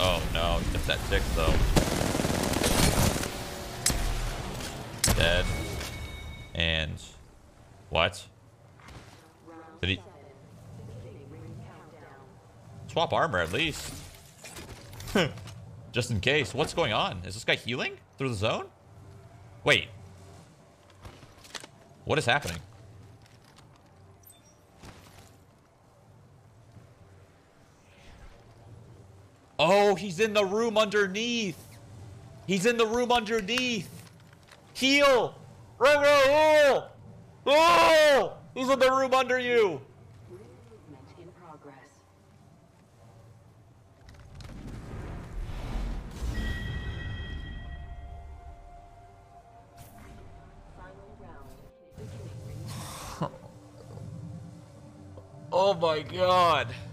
Oh no, just that tick though. Dead. And what? Did he swap armor at least? Just in case. What's going on? Is this guy healing through the zone? Wait. What is happening? Oh, he's in the room underneath. He's in the room underneath. Heal! Heal! Oh! He's in the room under you. Movement in progress. Final round. Beginning ring countdown. Oh my god.